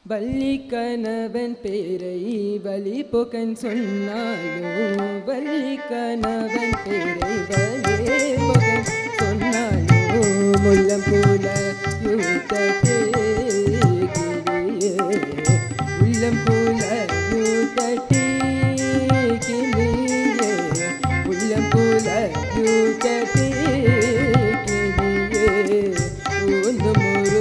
வள்ளிக்கணவன் பேரை வலிபோக்கன் சொன்னாலோ வள்ளிக்கணவன் பேரை வலிபோக்கன் சொன்னாலோ முல்லம் போல யூத்தட்டே கிளியே உள்ளம் போல யூத்தட்டே கிளியே உள்ளம் போல யூத்தட்டே கிளியே ஒன்று முரு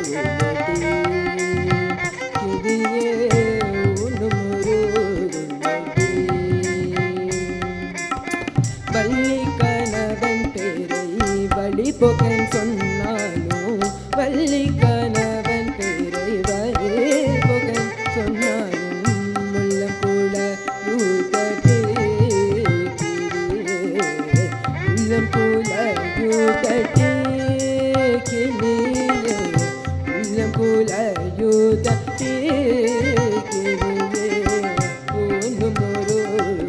வள்ளிக்கணவன் பேரை வலிபோக்கன் சொன்னாலும் வள்ளிக்கணவன் பேரை வலிபோக்கன் சொன்னாலும் முல்லம் கூட யூத்தட்டே கிளியே உள்ளம் கூட யூத்தட்டே கிளியே உள்ளம் கூட யூத்தட்டே கிளியே ஒன்று முரு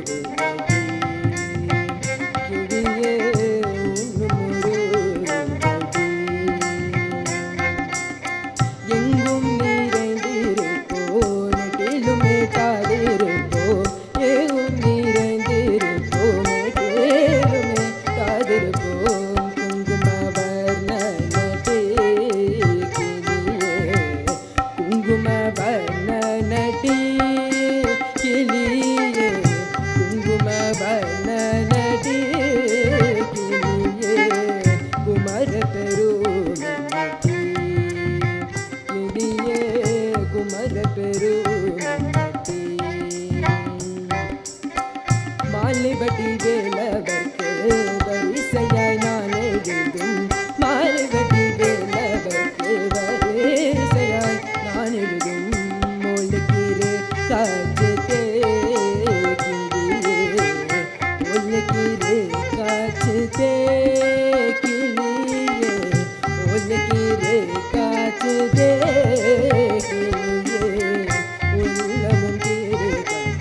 மாலைவடி வேலவர்க்கு வரிசையாய் நான் எழுதும் மாலைவடி வேலவர்க்கு வரிசையாய் நான் எழுதும் மொழிக்கிறே காற்றே கிளியே மொழிக்கிறே காற்றே கிளியே மொழிக்கிறே காற்றே கிளியே உள்ளமும் கிளே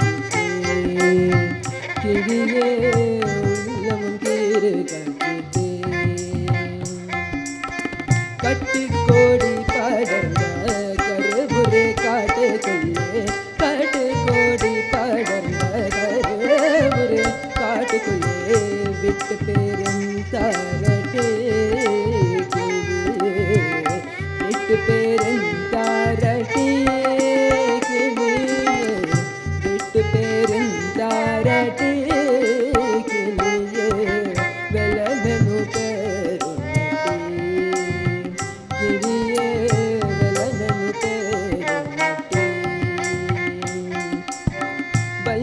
கிளியே உள்ளமும் கீறு கட்டிட்டே கட்டி கோடி படர்ந்த கருபுரே காட்டுக்குள்ளே கட்டு கோடி படர்ந்த கருபுரே காட்டுக்குள்ளே விட்டு பெருந்தாரட்டே கிளியே விட்டு பெருந்தாரட்டே கிளியே விட்டு பெருந்தாரட்டே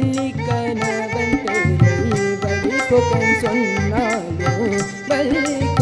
வள்ளிக்கணவன் பேரை வலிபோக்கன் சொன்னாலோ வள்ளி